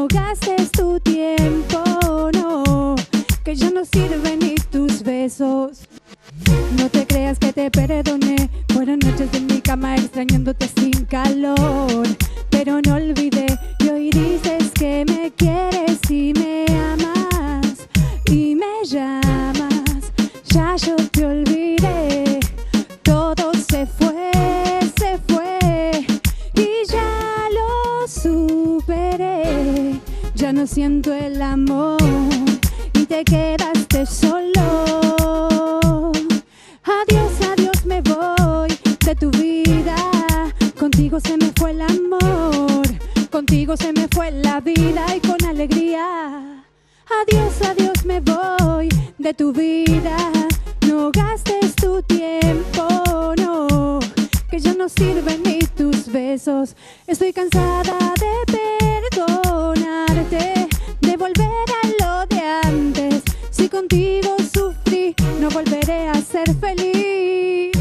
gastes tu tiempo, no, que ya no sirven ni tus besos. No te creas que te perdoné, fueron noches en mi cama extrañándote sin calor. Pero no olvidé y hoy dices que me quieres y me amas y me llamas. Ya yo te olvidé, todo se fue y ya lo superé. Ya no siento el amor y te quedaste solo. Adiós, adiós, me voy de tu vida. Contigo se me fue el amor, contigo se me fue la vida y con alegría. Adiós, adiós, me voy de tu vida. No gastes tu tiempo, no, que ya no sirven ni tus besos. Estoy cansada de perdonarte, de volver a lo de antes. Si contigo sufrí, no volveré a ser feliz.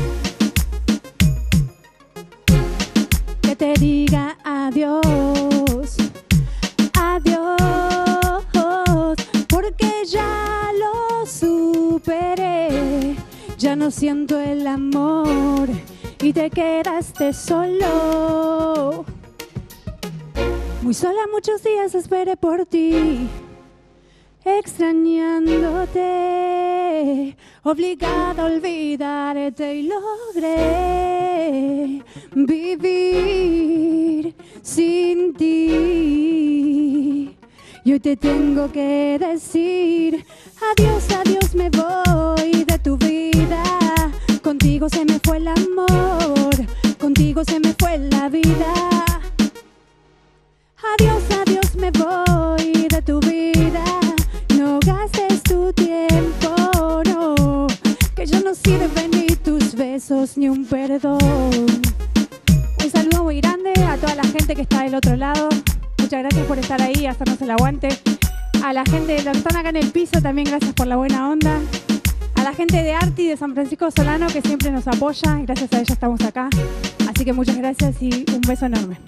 Que te diga adiós, adiós, porque ya lo superé. Ya no siento el amor y te quedaste solo. Muy sola muchos días esperé por ti, extrañándote, obligada a olvidarte y logré vivir sin ti. Y hoy te tengo que decir adiós, adiós, me voy de tu vida. Contigo se me fue el amor, contigo se me fue la vida. Adiós, adiós, me voy de tu vida. No gastes tu tiempo, no, que ya no sirven ni tus besos ni un perdón. Un saludo muy grande a toda la gente que está del otro lado. Muchas gracias por estar ahí, hacernos el aguante. A la gente de los que están acá en el piso, también gracias por la buena onda. A la gente de Arti de San Francisco Solano, que siempre nos apoya. Gracias a ella estamos acá. Así que muchas gracias y un beso enorme.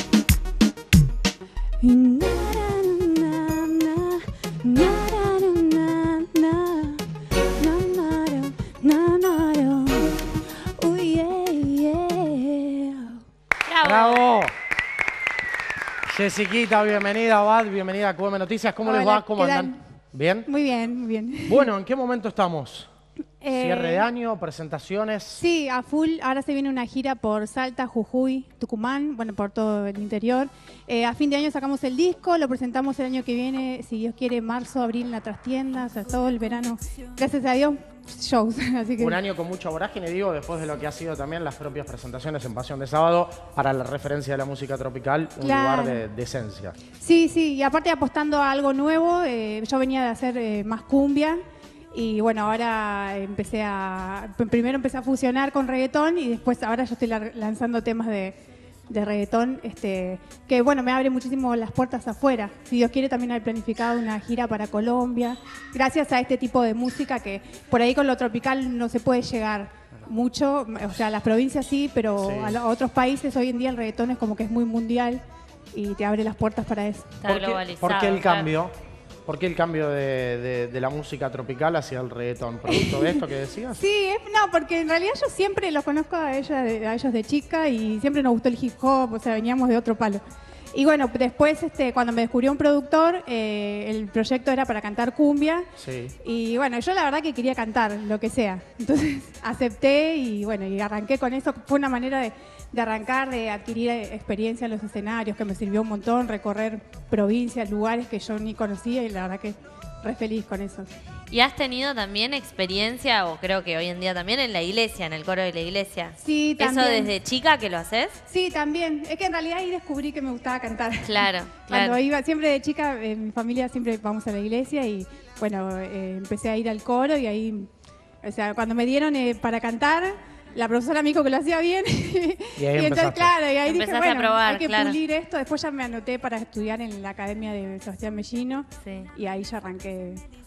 ¡Bravo! Jessiquita, bienvenida, Abad, bienvenida a QM Noticias. ¿Cómo les va? ¿Cómo andan? ¿Bien? Muy bien, muy bien. Bueno, ¿en qué momento estamos? ¿Cierre de año? ¿Presentaciones? Sí, a full. Ahora se viene una gira por Salta, Jujuy, Tucumán, bueno, por todo el interior. A fin de año sacamos el disco, lo presentamos el año que viene, si Dios quiere, marzo, abril en las trastiendas, o sea, todo el verano. Gracias a Dios, shows. Así que... Un año con mucha vorágine, digo, después de lo que ha sido también las propias presentaciones en Pasión de Sábado, para la referencia de la música tropical, un lugar de esencia. Sí, sí, y aparte apostando a algo nuevo, yo venía de hacer más cumbia. Y bueno, ahora primero empecé a fusionar con reggaetón y después ahora yo estoy lanzando temas de reggaetón, que bueno, me abre muchísimo las puertas afuera. Si Dios quiere, también hay planificado una gira para Colombia, gracias a este tipo de música que por ahí con lo tropical no se puede llegar mucho, o sea, a las provincias sí, pero sí. A otros países hoy en día el reggaetón es como que es muy mundial y te abre las puertas para eso. Está globalizado. ¿Por qué el cambio? ¿Por qué el cambio de la música tropical hacia el reggaetón? ¿Producto de esto que decías? Sí, no, porque en realidad yo siempre los conozco a ellos de chica y siempre nos gustó el hip hop, o sea, veníamos de otro palo. Y bueno, después cuando me descubrió un productor, el proyecto era para cantar cumbia. Sí. Y bueno, yo la verdad que quería cantar, lo que sea. Entonces acepté y bueno, y arranqué con eso. Fue una manera de arrancar, de adquirir experiencia en los escenarios, que me sirvió un montón, recorrer provincias, lugares que yo ni conocía y la verdad que re feliz con eso. ¿Y has tenido también experiencia, o creo que hoy en día también, en la iglesia, en el coro de la iglesia? Sí, también. ¿Eso desde chica que lo haces? Sí, también. Es que en realidad ahí descubrí que me gustaba cantar. Claro, Cuando iba, siempre de chica, mi familia siempre vamos a la iglesia y bueno, empecé a ir al coro y ahí, o sea, cuando me dieron para cantar, la profesora me dijo que lo hacía bien y entonces, claro, y ahí dije, bueno, a probar, hay que pulir esto. Después ya me anoté para estudiar en la Academia de Sebastián Mellino y ahí ya arranqué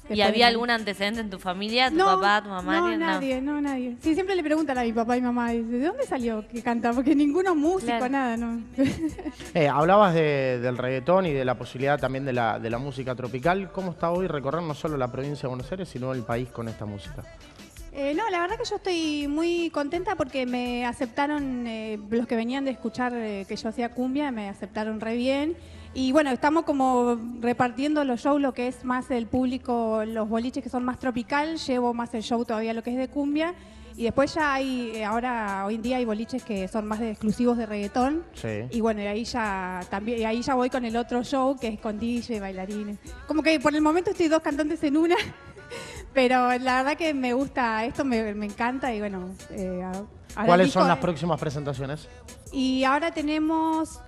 ¿Y había algún antecedente en tu familia? ¿Tu papá, tu mamá? No, nadie. Sí, siempre le preguntan a mi papá y mamá, ¿de dónde salió que canta? Porque ninguno músico, nada, ¿no? Hablabas del reggaetón y de la posibilidad también de la música tropical. ¿Cómo está hoy recorrer no solo la provincia de Buenos Aires, sino el país con esta música? No, la verdad que yo estoy muy contenta porque me aceptaron, los que venían de escuchar que yo hacía cumbia, me aceptaron re bien. Y bueno, estamos como repartiendo los shows, lo que es más el público, los boliches que son más tropical, llevo más el show todavía lo que es de cumbia. Y después ya hay, ahora, hoy en día hay boliches que son más exclusivos de reggaetón. Sí. Y bueno, y ahí ya voy con el otro show, que es con DJ, bailarines. Como que por el momento estoy 2 cantantes en una. Pero la verdad que me gusta esto, me encanta y bueno. ¿Cuáles son las próximas presentaciones? Y ahora tenemos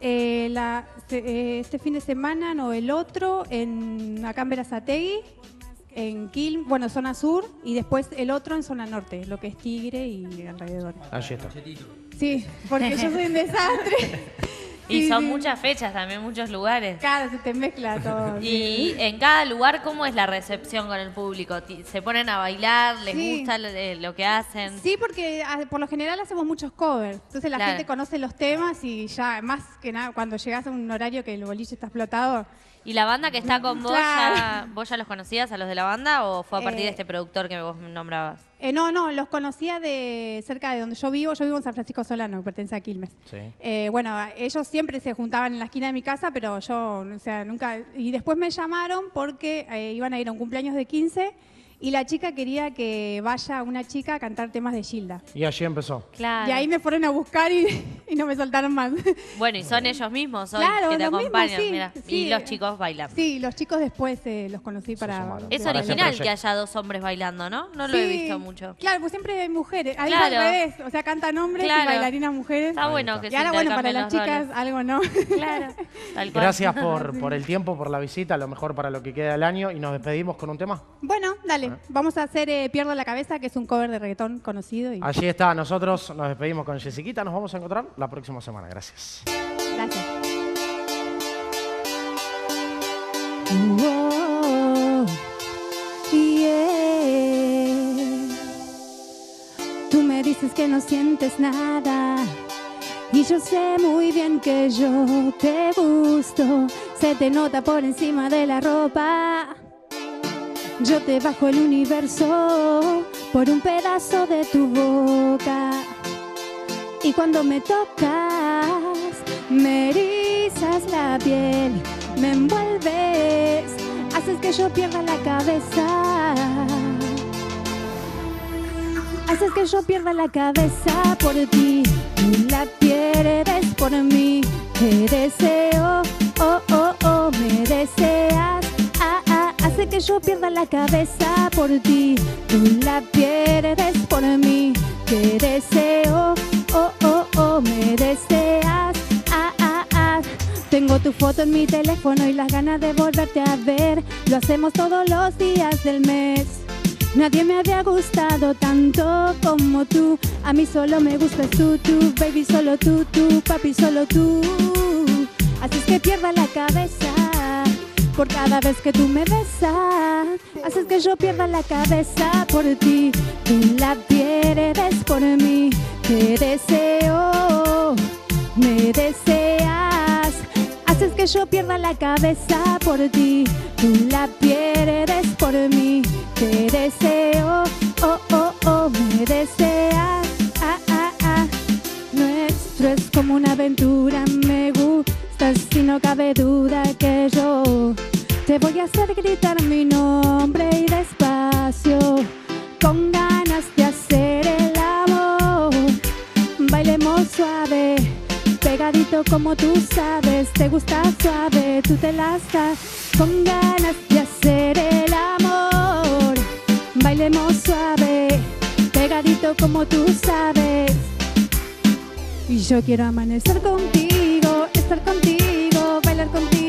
este fin de semana, no, el otro, acá en Berazategui, en Quilmes, bueno, zona sur, y después el otro en zona norte, lo que es Tigre y alrededor. Allí está. Sí, porque yo soy un desastre. Y son muchas fechas también, muchos lugares. Claro, se te mezcla todo. Y en cada lugar, ¿cómo es la recepción con el público? ¿Se ponen a bailar? ¿Les gusta lo que hacen? Sí, porque por lo general hacemos muchos covers. Entonces la gente conoce los temas y ya, más que nada, cuando llegas a un horario que el boliche está explotado. ¿Y la banda que está con vos, vos ya los conocías a los de la banda o fue a partir de este productor que vos nombrabas? No, los conocía de cerca de donde yo vivo. Yo vivo en San Francisco Solano, que pertenece a Quilmes. Sí. Bueno, ellos siempre se juntaban en la esquina de mi casa, pero yo, o sea, nunca... Y después me llamaron porque iban a ir a un cumpleaños de 15 y la chica quería que vaya una chica a cantar temas de Gilda. Y allí empezó. Claro. Y ahí me fueron a buscar y no me soltaron más. Bueno, y son ellos mismos hoy que te acompañan, mismos, mira. Sí. Y los chicos bailan. Sí, los chicos después los conocí para... Es original que haya 2 hombres bailando, ¿no? No lo he visto mucho. Claro, pues siempre hay mujeres. Ahí al revés, o sea, cantan hombres y bailarinas mujeres. Está bueno que y ahora, bueno, para las chicas, algo no. Claro. Gracias por el tiempo, por la visita, a lo mejor para lo que queda del año. Y nos despedimos con un tema. Bueno, dale. Vamos a hacer Pierdo la Cabeza, que es un cover de reggaetón conocido. Allí está. Nosotros nos despedimos con Jessiquita. Nos vamos a encontrar la próxima semana. Gracias. Gracias. Tú me dices que no sientes nada y yo sé muy bien que yo te gusto. Se te nota por encima de la ropa. Yo te bajo el universo por un pedazo de tu boca. Y cuando me tocas, me erizas la piel, me envuelves, haces que yo pierda la cabeza. Haces que yo pierda la cabeza por ti. Tú la pierdes por mí. Te deseo, me deseas. Hace que yo pierda la cabeza por ti. Tú la pierdes por mí. Te deseo, me deseas. Tengo tu foto en mi teléfono y las ganas de volverte a ver. Lo hacemos todos los días del mes. Nadie me había gustado tanto como tú. A mí solo me gustas tú, baby, solo tú, papi, solo tú. Haces que pierda la cabeza por cada vez que tú me besas. Haces que yo pierda la cabeza por ti. Tú la pierdes por mí. Te deseo, me deseas. Haces que yo pierda la cabeza por ti. Tú la pierdes por mí. Te deseo, me deseas. Nuestro es como una aventura. Me gustas y no cabe duda que yo te voy a hacer gritar mi nombre y despacio, con ganas de hacer el amor. Bailemos suave, pegadito como tú sabes. Te gusta suave, tú te las das, con ganas de hacer el amor. Bailemos suave, pegadito como tú sabes. Y yo quiero amanecer contigo, estar contigo, bailar contigo.